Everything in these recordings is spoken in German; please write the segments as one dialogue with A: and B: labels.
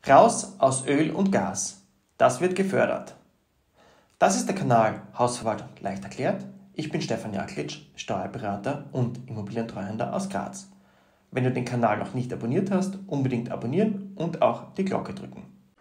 A: Raus aus Öl und Gas. Das wird gefördert. Das ist der Kanal Hausverwaltung leicht erklärt. Ich bin Stefan Jaklitsch, Steuerberater und Immobilientreuhänder aus Graz. Wenn du den Kanal noch nicht abonniert hast, unbedingt abonnieren und auch die Glocke drücken.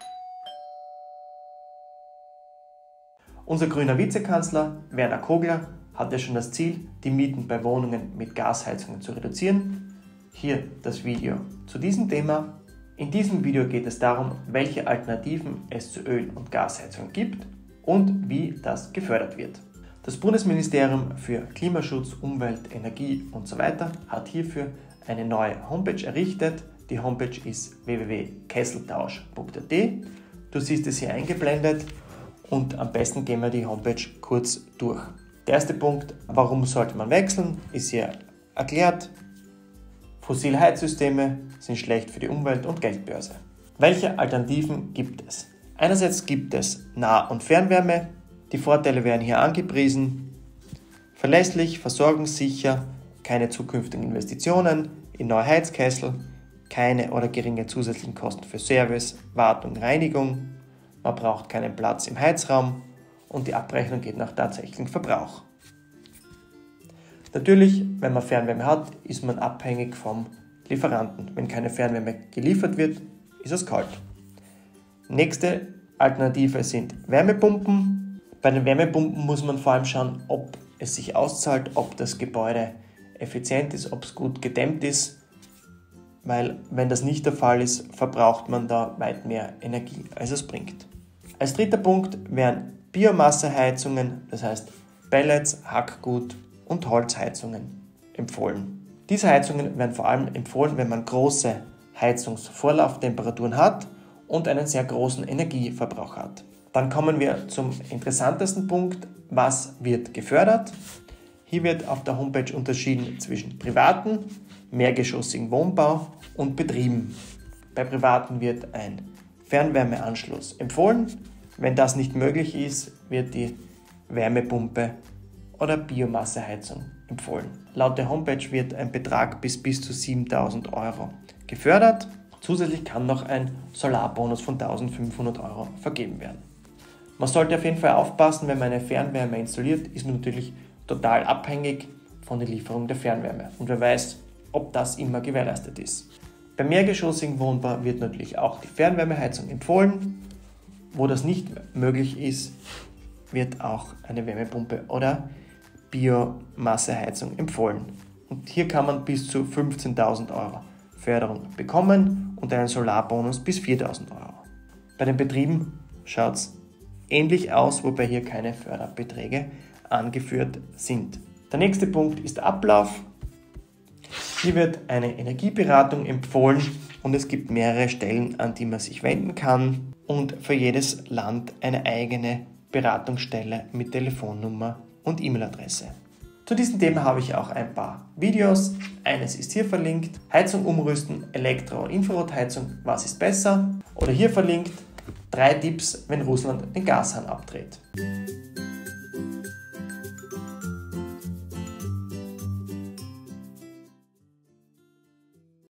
A: Unser grüner Vizekanzler Werner Kogler hat ja schon das Ziel, die Mieten bei Wohnungen mit Gasheizungen zu reduzieren. Hier das Video zu diesem Thema. In diesem Video geht es darum, welche Alternativen es zu Öl- und Gasheizungen gibt und wie das gefördert wird. Das Bundesministerium für Klimaschutz, Umwelt, Energie usw. hat hierfür eine neue Homepage errichtet. Die Homepage ist www.kesseltausch.at. Du siehst es hier eingeblendet und am besten gehen wir die Homepage kurz durch. Der erste Punkt, warum sollte man wechseln, ist hier erklärt. Fossile Heizsysteme sind schlecht für die Umwelt und Geldbörse. Welche Alternativen gibt es? Einerseits gibt es Nah- und Fernwärme. Die Vorteile werden hier angepriesen. Verlässlich, versorgungssicher, keine zukünftigen Investitionen in neue Heizkessel, keine oder geringe zusätzlichen Kosten für Service, Wartung, Reinigung. Man braucht keinen Platz im Heizraum und die Abrechnung geht nach tatsächlichem Verbrauch. Natürlich, wenn man Fernwärme hat, ist man abhängig vom Lieferanten. Wenn keine Fernwärme geliefert wird, ist es kalt. Nächste Alternative sind Wärmepumpen. Bei den Wärmepumpen muss man vor allem schauen, ob es sich auszahlt, ob das Gebäude effizient ist, ob es gut gedämmt ist, weil wenn das nicht der Fall ist, verbraucht man da weit mehr Energie, als es bringt. Als dritter Punkt wären Biomasseheizungen, das heißt Pellets, Hackgut und Holzheizungen empfohlen. Diese Heizungen werden vor allem empfohlen, wenn man große Heizungsvorlauftemperaturen hat und einen sehr großen Energieverbrauch hat. Dann kommen wir zum interessantesten Punkt, was wird gefördert? Hier wird auf der Homepage unterschieden zwischen privaten, mehrgeschossigen Wohnbau und Betrieben. Bei privaten wird ein Fernwärmeanschluss empfohlen. Wenn das nicht möglich ist, wird die Wärmepumpe oder Biomasseheizung empfohlen. Laut der Homepage wird ein Betrag bis zu 7.000 Euro gefördert. Zusätzlich kann noch ein Solarbonus von 1.500 Euro vergeben werden. Man sollte auf jeden Fall aufpassen, wenn man eine Fernwärme installiert, ist man natürlich total abhängig von der Lieferung der Fernwärme. Und wer weiß, ob das immer gewährleistet ist. Bei mehrgeschossigen Wohnbau wird natürlich auch die Fernwärmeheizung empfohlen. Wo das nicht möglich ist, wird auch eine Wärmepumpe oder Biomasseheizung empfohlen. Und hier kann man bis zu 15.000 Euro Förderung bekommen und einen Solarbonus bis 4.000 Euro. Bei den Betrieben schaut es ähnlich aus, wobei hier keine Förderbeträge angeführt sind. Der nächste Punkt ist der Ablauf. Hier wird eine Energieberatung empfohlen und es gibt mehrere Stellen, an die man sich wenden kann und für jedes Land eine eigene Beratungsstelle mit Telefonnummer und E-Mail-Adresse. Zu diesem Thema habe ich auch ein paar Videos. Eines ist hier verlinkt. Heizung umrüsten, Elektro- und Infrarotheizung, was ist besser? Oder hier verlinkt 3 Tipps, wenn Russland den Gashahn abdreht.